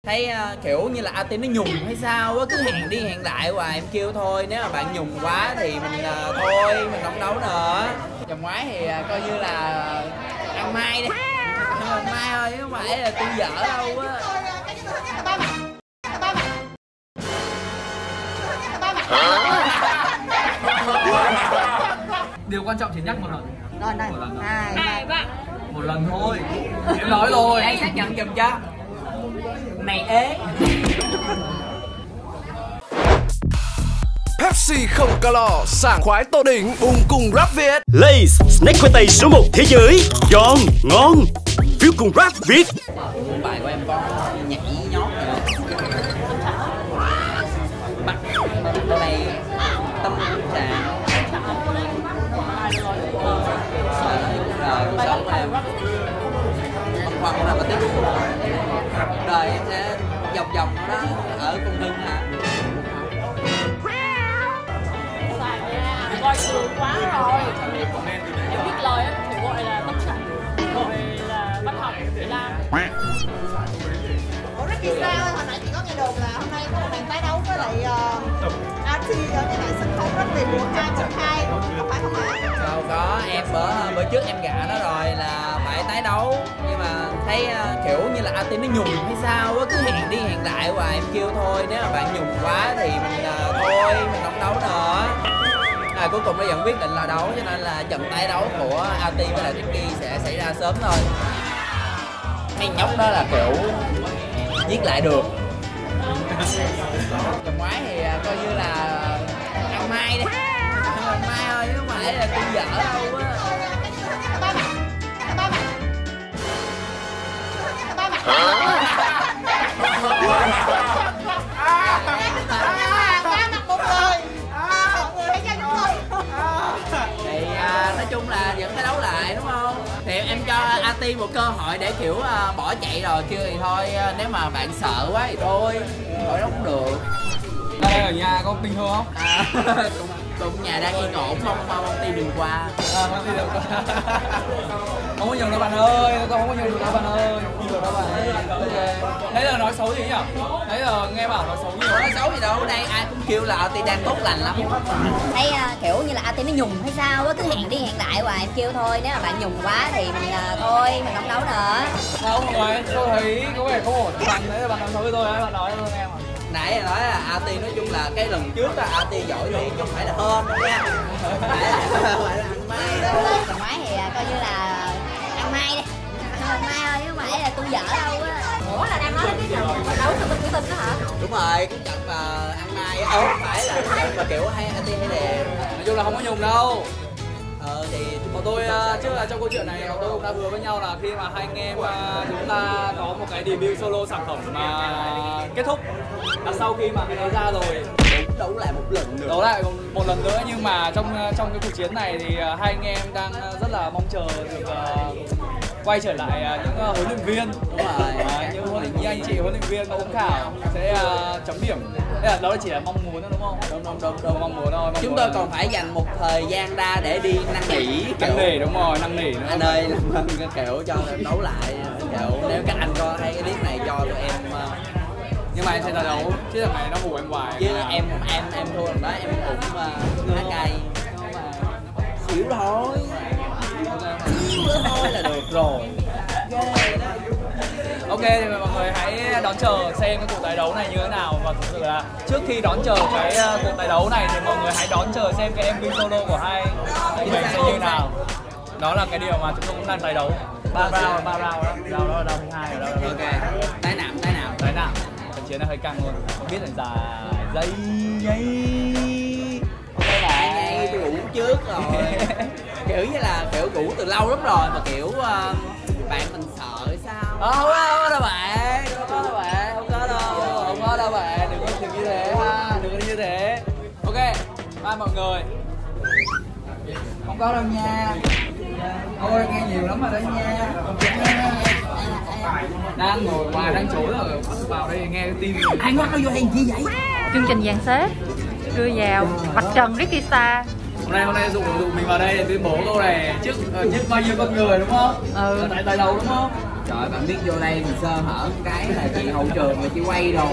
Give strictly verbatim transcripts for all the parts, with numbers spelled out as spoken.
thấy uh, kiểu như là a tê nó nhùng hay sao á, cứ hẹn đi hẹn lại hoài. Em kêu thôi, nếu mà bạn nhùng quá thì mình uh, thôi mình không đấu nữa. Vòng ngoái thì uh, coi như là ăn mai đi, ăn mai thôi chứ không phải là tôi dở đâu á. Điều quan trọng chỉ nhắc một lần. Rồi đây, hai, hai ba. Một lần thôi. Em nói rồi. Đây xác nhận giùm cho. Này ế. Pepsi không calo, sảng khoái tô đỉnh, ung cùng rap Việt. Lay's, snack khoai tây số một thế giới. Giòn, ngon. Phiếu cùng rap Việt. Bài của em có nhảy nhót nữa. Bắt cái này tâm trạng. Rồi cuộc sống của em băn khoăn là có tiếp tục đời em sẽ vòng vòng đó ở Công Hưng hả? Coi sướng quá rồi. Em viết lời á thì gọi là tâm trạng, gọi là văn học để làm. Ủa Ricky sao hồi nãy chị có nghe đồn là hôm nay có một màn tái đấu với lại uh, a tê ở cái này sân khấu rất về mùa hai một hai, có phải không ạ? Đâu có, em bữa bữa trước em gạ nó rồi là phải tái đấu, nhưng mà thấy uh, kiểu như là a tê nó nhùng hay sao á, cứ hẹn đi hẹn lại hoài. Em kêu thôi, nếu mà bạn nhùng quá thì mình uh, thôi mình không đấu nữa. À, cuối cùng nó vẫn quyết định là đấu, cho nên là trận tái đấu của a tê với lại Ricky sẽ xảy ra sớm thôi. Mấy nhóc đó là kiểu giết lại được. Vòng ngoái thì coi như là ăn mai đi, ăn mai thôi chứ không phải là tôi dở đâu á. Thì à, nói chung là vẫn phải đấu lại đúng không? Thì em cho a tê một cơ hội để kiểu uh, bỏ chạy rồi kêu thì thôi, uh, nếu mà bạn sợ quá thì thôi, thôi nó cũng được. Đây ở nhà có bình thường không? À, cũng, cũng nhà đang yên ổn, không mong công ty đường qua. À, công ty đường qua. Không có nhiều đâu bạn ơi, con không có nhiều đâu bạn ơi, nhiều đâu bạn ơi. Nãy giờ nói xấu gì nhỉ? Nãy giờ nghe bảo nói xấu nhiều. Nói xấu gì đâu, đây ai cũng kêu là a tê đang tốt lành lắm. Thấy uh, kiểu như là a tê nó nhùng hay sao á, cứ hẹn đi hẹn lại hoài. Em kêu thôi, nếu mà bạn nhùng quá thì mình uh, thôi mình không đấu nữa. Không mọi người, tôi thấy có vẻ không ổn. Bạn đấy là bạn nói xấu với tôi đấy, bạn nói cho tôi nghe mà. Nãy nói là a tê nói chung là cái lần trước là a tê giỏi thì chứ không phải là hơn đâu nha. Phải là, phải là ăn mai đâu. Còn ngoái thì coi như là ăn mai đi, ăn mai thôi chứ không phải là tôi dở đâu á. Ủa là đang nói đến cái trận đấu sự minh của tin đó hả? Đúng rồi, cái trận mà ăn mai á, không phải là cái trận mà kiểu hay a tê hay đẹp. Nói chung là không có nhùng đâu. Ờ thì Bọn tôi uh, trước là trong câu chuyện này bọn tôi cũng đã hứa với nhau là khi mà hai anh em uh, chúng ta có một cái debut solo sản phẩm mà kết thúc, là sau khi mà cái đấy ra rồi đấu lại một lần nữa. đấu lại một lần nữa, nhưng mà trong trong cái cuộc chiến này thì uh, hai anh em đang rất là mong chờ được uh, quay trở lại uh, những uh, huấn luyện viên. Đúng rồi. Uh, những huấn luyện như anh chị huấn luyện viên Úng Khảo sẽ uh, chấm điểm. Đây là đó là chỉ là mong muốn thôi đúng không? Đúng đúng đúng đúng. Mong muốn thôi. Mong Chúng muốn tôi là... còn phải dành một thời gian ra để đi năn nỉ. Năn nỉ đúng rồi, năn nỉ nữa. Anh ơi làm ơn cái kiểu cho đấu lại, kiểu nếu các anh có hay cái clip này cho tụi em. Nhưng mà em sẽ ra đấu chứ thằng này nó hù em hoài. Chứ em em em thua lần đó em cũng uh, hát cay. Xỉu thôi. Xỉu nữa thôi là được rồi. Ok thì mọi người hãy đón chờ xem cái cuộc tái đấu này như thế nào, và thực sự là trước khi đón chờ cái cuộc tái đấu này thì mọi người hãy đón chờ xem cái em vê solo của hai anh mình sẽ như thế nào. Đó là cái điều mà chúng tôi cũng đang tái đấu. Ba round, ba round đó, round đó là round thứ hai rồi đó. Ok. Tái nạm, tái nạm, tái nạm. Trận chiến này hơi căng luôn. Không biết là dài dây nháy. Đây là ngay tôi ngủ trước rồi. Kiểu như là kiểu ngủ từ lâu lắm rồi mà kiểu uh, bạn mình sợ sao? Ờ, không có, không có đâu bạn, không có đâu bạn, không có đâu, không có đâu bạn, đừng có đừng như thế ha, đừng có như thế. Ok, bye mọi người. Không có đâu nha. Ôi nghe nhiều lắm rồi đó nha. Đang ngồi ngoài đang chối rồi, vào đây nghe cái tin. Ai ngoắt nó vô hình gì vậy? Chương trình dàn xếp đưa vào mặt trần Ricky Star. Hôm nay hôm nay dụ dụ mình vào đây để tuyên bố câu này trước trước bao nhiêu con người đúng không? Ừ. Tại tại đầu đúng không? Trời, bạn biết vô đây mình sơ hở cái là chị hậu trường mà chị quay rồi.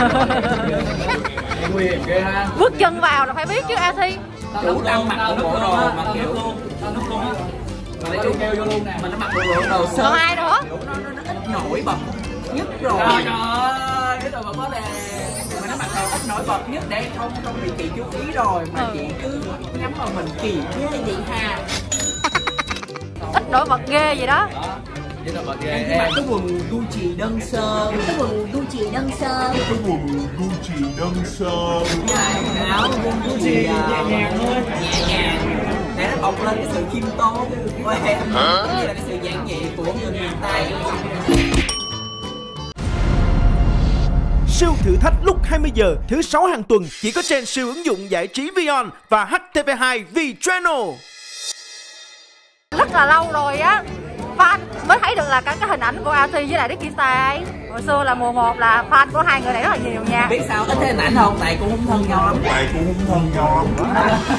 Nguy hiểm ghê ha. Bước chân vào là phải biết chứ A Thi. Chủ đang mặc bộ đồ mà kiểu tao núp luôn á. mà nói chung kêu vô luôn nè, mà nó mặc bộ đồ đồ sơ. Còn ai nữa? Kiểu nó, nó, nó ít nổi bật nhất rồi. Trời ơi, cái đồ bật đó nè. Mà nó mặc đồ ít nổi bật nhất để không không bị chị chú ý rồi mà Ừ. chị cứ nhắm vào mình kỳ ghê chị Hà. Ít nổi bật ghê vậy đó. Cái đồ bật Em ghê chỉ mặc em. cái quần Gucci đơn sơ, cái quần Gucci đơn sơ, cái quần Gucci đơn sơ, cái áo Gucci nhẹ nhàng thôi, nhẹ nhàng để nó bộc lên cái sự khiêm tốn của em, cũng như là cái sự giản dị của người miền Tây. Siêu thử thách lúc hai mươi giờ thứ sáu hàng tuần chỉ có trên siêu ứng dụng giải trí Vion và H T V hai V Channel. Rất là lâu rồi á, fan mới thấy được là cái, cái hình ảnh của A Thi với lại Ricky Sai. Hồi xưa là mùa một là fan của hai người này rất là nhiều nha. Biết sao ít thấy hình ảnh không? Tại cũng không thân nhau lắm. tại cũng không thân nhau lắm.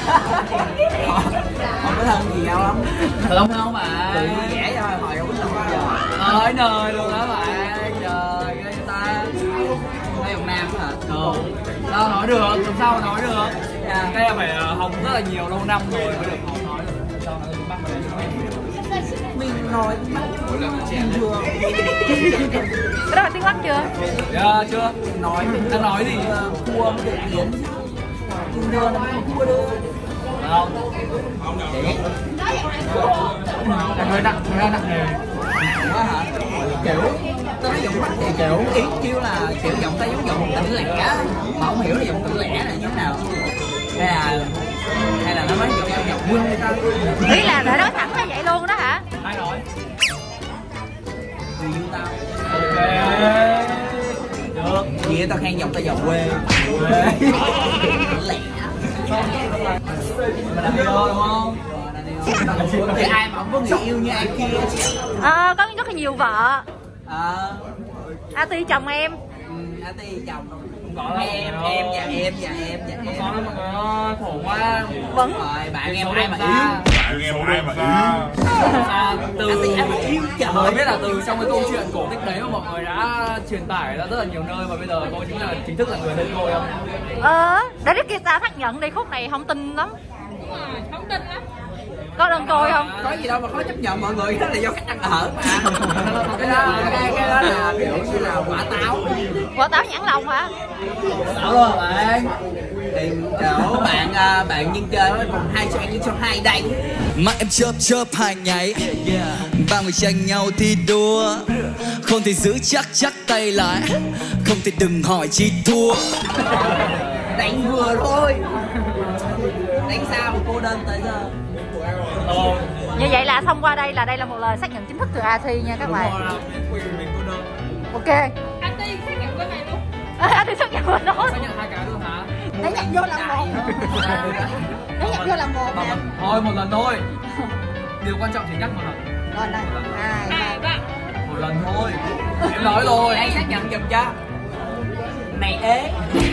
Không có thân gì nhau lắm. Không không mà. Tự vui vẻ thôi, hồi đâu biết đâu bao giờ. Nói nơi luôn đó bạn. Trời ơi ta. Thấy ông Nam hả? Ừ. Sao nói được, làm sao mà nói được. Dạ. Cái này phải học rất là nhiều lâu năm rồi mới được học nói được. Sao nó bắt vào đây. Mình nói mắt mỗi lần chèn thường. Cái đó là tiếng Bắc chưa? Dạ chưa. Nói mình Đang nói gì? thua mới được tiến. Nhưng đưa nó không thua được. Không. Hơi nặng, hơi nặng nề. Quá hả? Kiểu tao nói giọng Bắc thì kiểu ý kêu là kiểu giọng ta giống giọng tỉnh lẻ mà không hiểu là giọng tỉnh lẻ là như thế nào. Hay là hay là nó nói giọng giọng giọng quê ta. Ý là để nói thẳng ra vậy luôn đó hả? Ai nói? Người yêu tao. Ok. Được. Gì tao khen giọng tao giọng quê. Quê. Lẻ. Mình làm video đúng không? Thì ai mà không có người yêu như ai kia. Ờ, có rất là nhiều vợ. Ờ. A Thi chồng em. Ừ, A Ti chồng. Có Hai em, em và em và em và em. Có đó mọi người ơi, khổ quá. Vẫn. Rồi bạn em Số ai đông mà ra. yêu. Bạn em ai mà yêu. À, từ A Ti ai mà yêu trời. mới biết là từ trong cái câu chuyện cổ tích đấy mà mọi người đã truyền tải ra rất là nhiều nơi và bây giờ cô chính là chính thức là người thân cô không? Ờ, để Ricky Sai xác nhận đi, khúc này không tin lắm. Không tin lắm. Có đơn côi không? Có gì đâu mà khó chấp nhận mọi người, đó là do cách ăn ở mà. Cái đó, cái, cái đó là kiểu như là quả táo. Quả táo nhãn lòng hả? Táo luôn bạn. Thì chỗ bạn à, bạn nhân chơi với cùng hai cho anh cho hai đây. Mắt em chớp chớp hai nháy, ba người tranh nhau thi đua, không thể giữ chắc chắc tay lại, không thể đừng hỏi chi thua. Đánh vừa thôi. Đánh sao mà cô đơn tới giờ. Như vậy là thông qua đây là đây là một lời xác nhận chính thức từ A Thi nha các bạn. Ok. A Ti xác nhận cái này luôn. A Thi xác nhận rồi đó. Xác nhận hai cái luôn hả? Để nhận vô làm một. Để nhận vô làm một nè. Thôi một lần thôi. Điều quan trọng chỉ nhắc một lần. Rồi này. Hai, ba. Một lần thôi. Em nói rồi. Đây xác nhận giùm cho. Này ế.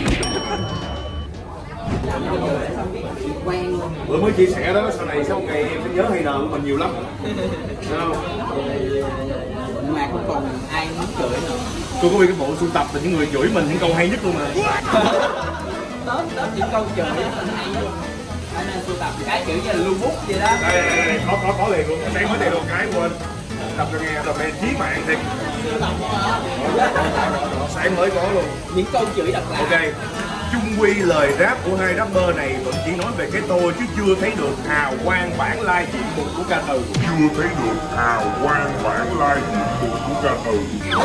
Quen luôn. Bữa mới chia sẻ đó, sau này sau ngày em sẽ nhớ hay nợ của mình nhiều lắm. Thấy không? Mà không còn ai muốn chửi nữa. Tôi có nguyên cái bộ sưu tập là những người chửi mình những câu hay nhất luôn mà. Tết Tết những câu chửi mình hay nhất. Phải nên sưu tập cái kiểu như là lưu bút vậy đó. Đây, đây, đây, có, có, có liền luôn. Sáng mới đây luôn cái quên. Đọc cho nghe, đọc này chí mạng thiệt. Sáng mới có luôn. Những câu chửi độc lạ. Ok. Chung quy lời rap của hai rapper này vẫn chỉ nói về cái tôi chứ chưa thấy được hào quang bản lai diện mục của ca từ. Chưa thấy được hào quang bản lai diện mục của ca từ.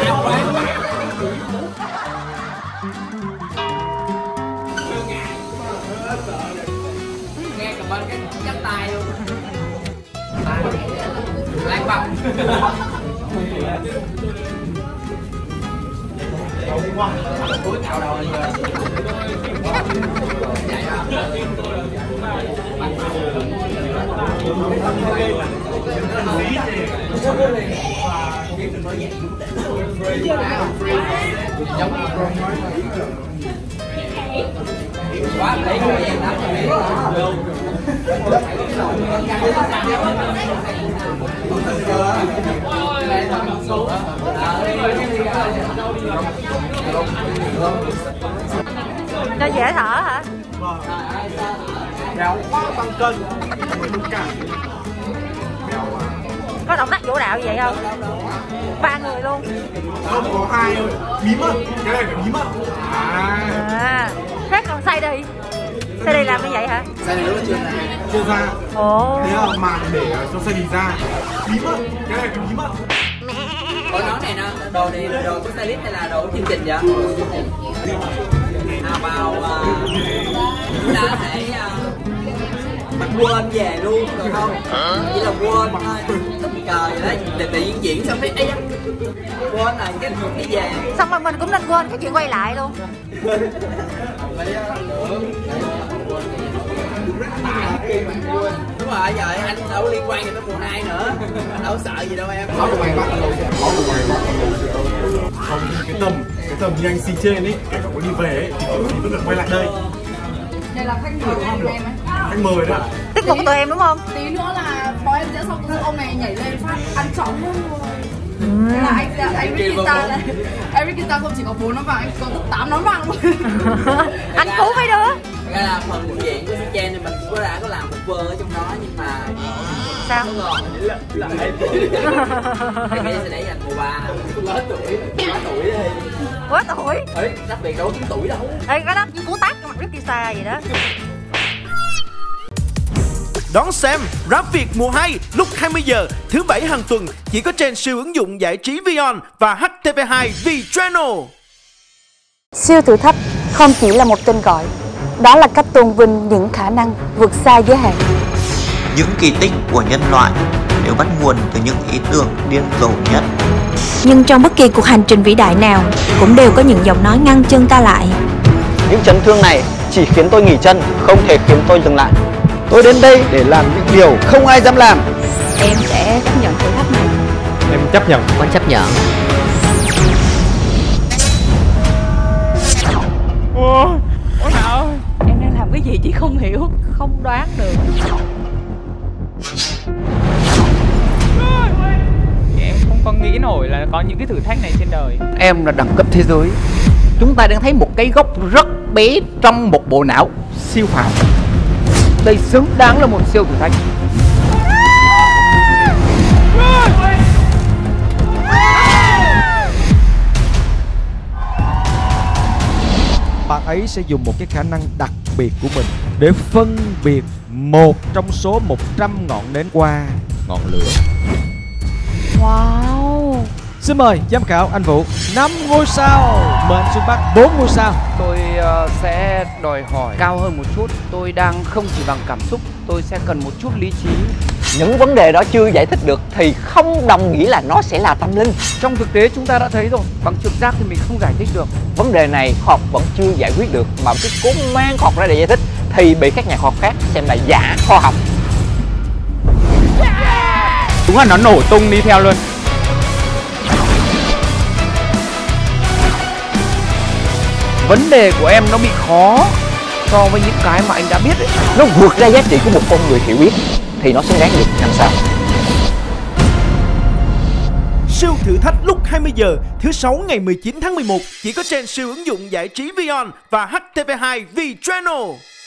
Nghe cầm bên cái chắp tay luôn. Lan bông. Cuối cạo đầu rồi. Quá lấy cái gì đó luôn. Cho dễ thở hả? Béo quá tăng cân. Có động tác vũ đạo gì vậy không? Ba người luôn. Không, có hai thôi. Bí mật. Cái này phải bí mật. À. À, thế còn say đi. Say đi làm như vậy hả? Say đi lúc đó chưa ra. Chưa ra. Ồ. Thế là màn để cho say đi ra. Bí mật. Cái này phải bí mật. Ủa nói này nè, đồ này là đồ của stylist hay là đồ của chương trình vậy? À vào chúng ta sẽ mặc quên về luôn được không? Chỉ là quên thôi. Trời ơi, tự nhiên diễn xong thấy ấy quên rồi cái đi về. Xong rồi mình cũng nên quên cái chuyện quay lại luôn. Đúng rồi, giờ anh đâu liên quan gì tới mùa hai nữa. Anh đâu sợ gì đâu em. Khó của mày bắt đầu sẽ khó của mày bắt đầu sẽ không cái tầm cái tầm như anh xin trên ấy, kể cả có đi về ấy thì vẫn được quay lại đây. Đây là khách mời của em ấy. Khách mời đó. Tiết mục của tụi em đúng không? Tí nữa là bọn em sẽ xong ông này nhảy lên phát ăn chóng luôn rồi. Thế là anh anh Rikita này, anh Rikita không chỉ có bốn nón vàng, anh có tám nón vàng luôn. Anh cứu mấy đứa. Cái là phần diễn của Chen thì mình cũng đã có làm một vơ ở trong đó nhưng mà sao? Không còn lại. Cái kia sẽ để dành mùa ba. Quá tuổi, quá tuổi đi. Quá tuổi. Ê, đặc biệt đâu chín tuổi đâu. Ê, cái đó như cú tát cái mặt Rikita vậy đó. Đón xem Rap Việt mùa hai lúc hai mươi giờ thứ bảy hàng tuần chỉ có trên siêu ứng dụng giải trí Vion và hát tê vê hai V-Channel. Siêu thử thách không chỉ là một tên gọi, đó là cách tôn vinh những khả năng vượt xa giới hạn. Những kỳ tích của nhân loại đều bắt nguồn từ những ý tưởng điên rồ nhất. Nhưng trong bất kỳ cuộc hành trình vĩ đại nào cũng đều có những giọng nói ngăn chân ta lại. Những chấn thương này chỉ khiến tôi nghỉ chân, không thể khiến tôi dừng lại. Tôi đến đây để làm những điều không ai dám làm. Em sẽ chấp nhận thử thách này. Em chấp nhận. Con chấp nhận. Ủa, ủa nào? Em đang làm cái gì chị không hiểu, không đoán được. Em không có nghĩ nổi là có những cái thử thách này trên đời. Em là đẳng cấp thế giới. Chúng ta đang thấy một cái gốc rất bé trong một bộ não siêu phàm. Đây xứng đáng là một siêu thử thách. Bạn ấy sẽ dùng một cái khả năng đặc biệt của mình để phân biệt một trong số một trăm ngọn nến qua ngọn lửa. Wow. Xin mời giám khảo anh Vũ. Năm ngôi sao. Mời anh Xuân Bắc bốn ngôi sao. Tôi uh, sẽ đòi hỏi cao hơn một chút. Tôi đang không chỉ bằng cảm xúc, tôi sẽ cần một chút lý trí. Những vấn đề đó chưa giải thích được thì không đồng nghĩa là nó sẽ là tâm linh. Trong thực tế chúng ta đã thấy rồi, bằng trực giác thì mình không giải thích được. Vấn đề này khoa học vẫn chưa giải quyết được, mà cứ cố mang khoa học ra để giải thích thì bị các nhà khoa học khác xem là giả khoa học. Đúng là nó nổ tung đi theo luôn. Vấn đề của em nó bị khó so với những cái mà anh đã biết ấy. Nó vượt ra giá trị của một con người hiểu biết thì nó xứng đáng được năm sao. Siêu thử thách lúc hai mươi giờ thứ sáu ngày mười chín tháng mười một chỉ có trên siêu ứng dụng giải trí Vion và hát tê vê hai V-Channel.